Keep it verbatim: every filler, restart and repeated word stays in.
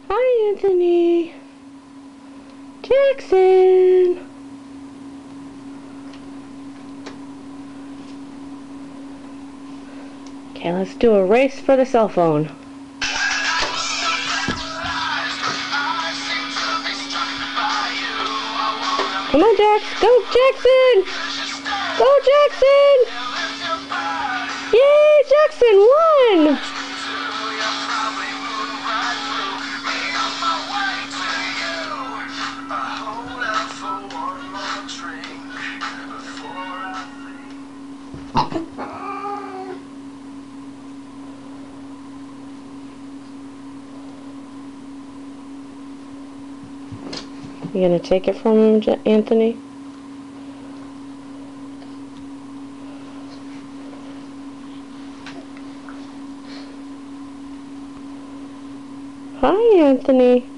Hi, Anthony. Jackson. Okay, let's do a race for the cell phone. Come on, Jax. Go, Jackson. Go, Jackson. Yay, Jackson won. You gonna take it from him, J Anthony? Hi, Anthony.